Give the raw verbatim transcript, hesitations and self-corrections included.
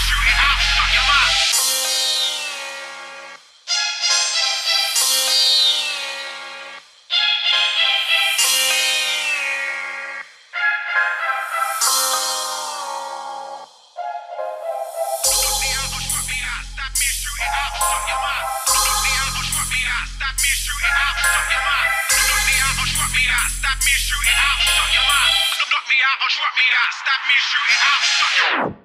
shoot it out, shut your mouth. Knock me out or shut me out, stab me, shoot it out, shut your mouth. Knock me out or shut me out, stab me, shoot it out, shut your mouth. Knock me out or shut me out, stab me, shoot it out, shut your mouth. Knock me out or shut me out, stab me, shoot it out, shut your mouth.